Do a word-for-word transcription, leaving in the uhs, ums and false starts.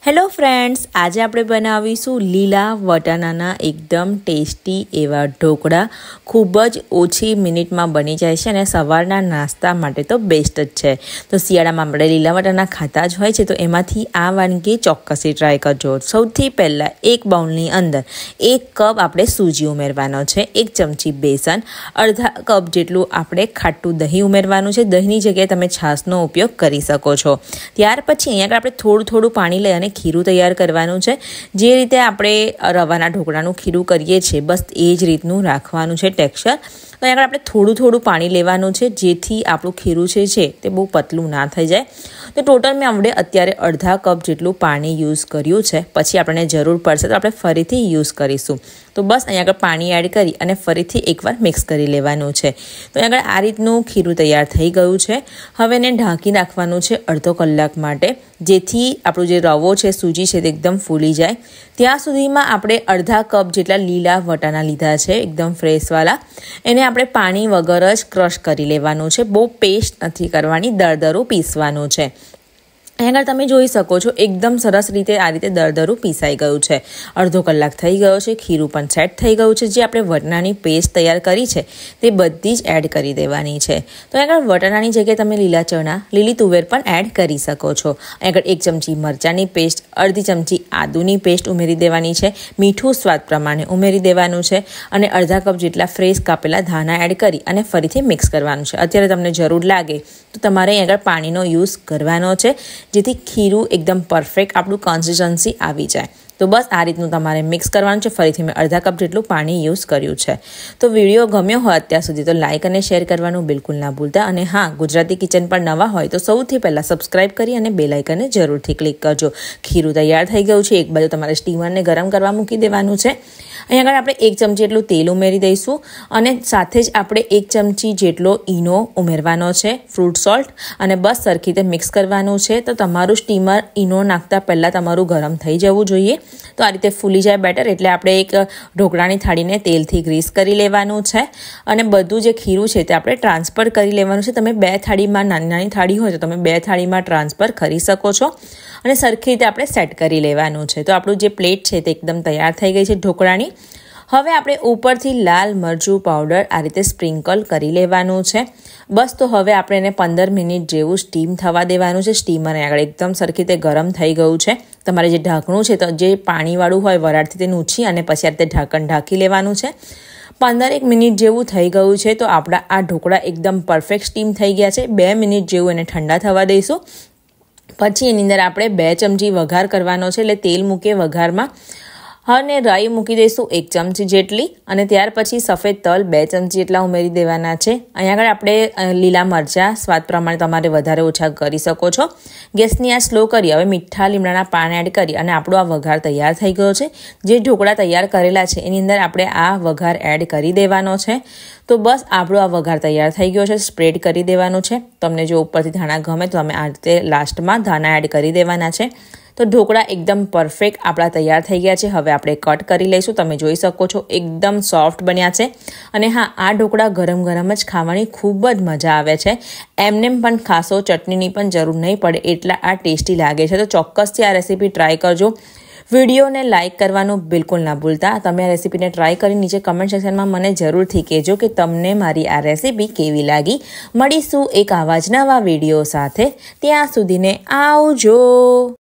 Hello friends, આજે આપણે બનાવીશું લીલા વટાણાના એકદમ ટેસ્ટી એવા ઢોકળા. ખૂબ જ ઓછી મિનિટમાં બની જાય છે અને સવારના નાસ્તા માટે તો બેસ્ટ જ છે. તો શિયાળામાં આપણે લીલા વટાણા ખાતા જ હોય છે, તો એમાંથી આ વાનગી ચોક્કસથી ટ્રાય કરજો. સૌથી પહેલાં એક બાઉલની અંદર એક કપ આપણે સૂજી ઉમેરવાનો છે, એક ચમચી બેસન, અડધા કપ જેટલું આપણે ખાટું દહીં ઉમેરવાનું છે. દહીંની જગ્યાએ તમે છાશનો ઉપયોગ કરી શકો છો. ત્યાર પછી અહીંયા આગળ આપણે થોડું થોડું પાણી લઈ અને ખીરું તૈયાર કરવાનું છે. જે રીતે આપણે રવાના ઢોકળાનું ખીરું કરીએ છીએ, બસ એ જ રીતનું રાખવાનું છે ટેક્સચર. તો આગળ આપણે થોડું થોડું પાણી લેવાનું છે, જેથી આપણું ખીરું છે છે તે બહુ પતલું ના થઈ જાય. તો ટોટલ મેં આપણે અત્યારે અડધા કપ જેટલું પાણી યુઝ કર્યું છે. પછી આપણને જરૂર પડશે તો આપણે ફરીથી યુઝ કરીશું. તો બસ અહીંયા આગળ પાણી એડ કરી અને ફરીથી એકવાર મિક્સ કરી લેવાનું છે. તો આગળ આ રીતનું ખીરું તૈયાર થઈ ગયું છે. હવે એને ઢાંકી રાખવાનું છે અડધો કલાક માટે, જેથી આપણું જે રવો છે, સૂજી છે, તે એકદમ ફૂલી જાય. ત્યાં સુધીમાં આપણે અડધા કપ જેટલા લીલા વટાણા લીધા છે, એકદમ ફ્રેશવાળા. એને આપણે પાણી વગર જ ક્રશ કરી લેવાનું છે. બહુ પેસ્ટ નથી કરવાની, દરદરું પીસવાનું છે. અહીંયા આગળ તમે જોઈ શકો છો એકદમ સરસ રીતે આ રીતે દરદરું પીસાઈ ગયું છે. અડધો કલાક થઈ ગયો છે, ખીરું પણ સેટ થઈ ગયું છે. જે આપણે વટાણાની પેસ્ટ તૈયાર કરી છે તે બધી જ એડ કરી દેવાની છે. તો અહીંયા આગળ વટાણાની જગ્યાએ તમે લીલા ચણા, લીલી તુવેર પણ એડ કરી શકો છો. અહીંયા આગળ એક ચમચી મરચાંની પેસ્ટ, અડધી ચમચી આદુની પેસ્ટ ઉમેરી દેવાની છે. મીઠું સ્વાદ પ્રમાણે ઉમેરી દેવાનું છે અને અડધા કપ જેટલા ફ્રેશ કાપેલા ધાણા એડ કરી અને ફરીથી મિક્સ કરવાનું છે. અત્યારે તમને જરૂર લાગે તો તમારે અહીંયા આગળ પાણીનો યુઝ કરવાનો છે, જેથી ખીરું એકદમ પરફેક્ટ આપણું કન્સિસ્ટન્સી આવી જાય. તો બસ આ રીતનું તમારે મિક્સ કરવાનું છે. ફરીથી મેં અડધા કપ જેટલું પાણી યુઝ કર્યું છે. તો વિડીયો ગમ્યો હોય અત્યાર સુધી તો લાઇક અને શેર કરવાનું બિલકુલ ના ભૂલતા. અને હા, ગુજરાતી કિચન પર નવા હોય તો સૌથી પહેલાં સબસ્ક્રાઇબ કરી અને બેલ આઇકનને જરૂરથી ક્લિક કરજો. ખીરું તૈયાર થઈ ગયું છે. એક બાજુ તમારે સ્ટીમરને ગરમ કરવા મૂકી દેવાનું છે. અહીંયા આગળ આપણે એક ચમચી જેટલું તેલ ઉમેરી દઈશું અને સાથે જ આપણે એક ચમચી જેટલો ઈનો ઉમેરવાનો છે, ફ્રૂટ સોલ્ટ, અને બસ સરખી રીતે મિક્સ કરવાનું છે. તો તમારું સ્ટીમર ઈનો નાખતા પહેલાં તમારું ગરમ થઈ જવું જોઈએ. તો આ રીતે ફૂલી જાય બેટર, એટલે આપણે એક ઢોકળાની થાળીને તેલથી ગ્રીસ કરી લેવાનું છે અને બધું જે ખીરું છે તે આપણે ટ્રાન્સફર કરી લેવાનું છે. તમે બે થાળીમાં, નાની નાની થાળી હોય તો તમે બે થાળીમાં ટ્રાન્સફર કરી શકો છો અને સરખી રીતે આપણે સેટ કરી લેવાનું છે. તો આપણું જે પ્લેટ છે તે એકદમ તૈયાર થઈ ગઈ છે ઢોકળાની. હવે આપણે ઉપરથી લાલ મરચું પાવડર આ રીતે સ્પ્રિંકલ કરી લેવાનું છે. બસ તો હવે આપણે એને પંદર મિનિટ જેવું સ્ટીમ થવા દેવાનું છે. સ્ટીમર આગળ એકદમ સરખી રીતે ગરમ થઈ ગયું છે. તમારે જે ઢાંકણું છે તો જે પાણીવાળું હોય વરાળથી તે ઊંચી અને પછી આ રીતે ઢાંકણ ઢાંકી લેવાનું છે. પંદર એક મિનિટ જેવું થઈ ગયું છે. તો આપણા આ ઢોકળા એકદમ પરફેક્ટ સ્ટીમ થઈ ગયા છે. બે મિનિટ જેવું એને ઠંડા થવા દઈશું. પછી એની અંદર આપણે બે ચમચી વઘાર કરવાનો છે, એટલે તેલ મૂકીએ વઘારમાં અને રાઈ મૂકી દઈશું એક ચમચી જેટલી, અને ત્યાર પછી સફેદ તલ બે ચમચી જેટલા ઉમેરી દેવાના છે. અહીંયા આગળ આપણે લીલા મરચાં સ્વાદ પ્રમાણે તમારે વધારે ઓછા કરી શકો છો. ગેસની આ સ્લો કરી હવે મીઠા લીમડાના પાન એડ કરી અને આપણો આ વઘાર તૈયાર થઈ ગયો છે. જે ઢોકળા તૈયાર કરેલા છે એની અંદર આપણે આ વઘાર એડ કરી દેવાનો છે. તો બસ આપણો આ વઘાર તૈયાર થઈ ગયો છે. સ્પ્રેડ કરી દેવાનું છે. તમને જો ઉપરથી ધાણા ગમે તો તમે આ રીતે લાસ્ટમાં ધાણા એડ કરી દેવાના છે. તો ઢોકળા એકદમ પરફેક્ટ આપણા તૈયાર થઈ ગયા છે. હવે આપણે કટ કરી લઈશું. તમે જોઈ શકો છો એકદમ સોફ્ટ બન્યા છે. અને હા, આ ઢોકળા ગરમ ગરમ જ ખાવાની ખૂબ જ મજા આવે છે. એમનેમ પણ ખાસો ચટણીની પણ જરૂર નહીં પડે, એટલા આ ટેસ્ટી લાગે છે. તો ચોક્કસથી આ રેસીપી ટ્રાય કરજો. વિડીયોને લાઇક કરવાનું બિલકુલ ના ભૂલતા. તમે આ રેસીપીને ટ્રાય કરી નીચે કમેન્ટ સેક્શનમાં મને જરૂરથી કહેજો કે તમને મારી આ રેસીપી કેવી લાગી. મળીશું એક આવા જ નવા વિડીયો સાથે. ત્યાં સુધીને આવજો.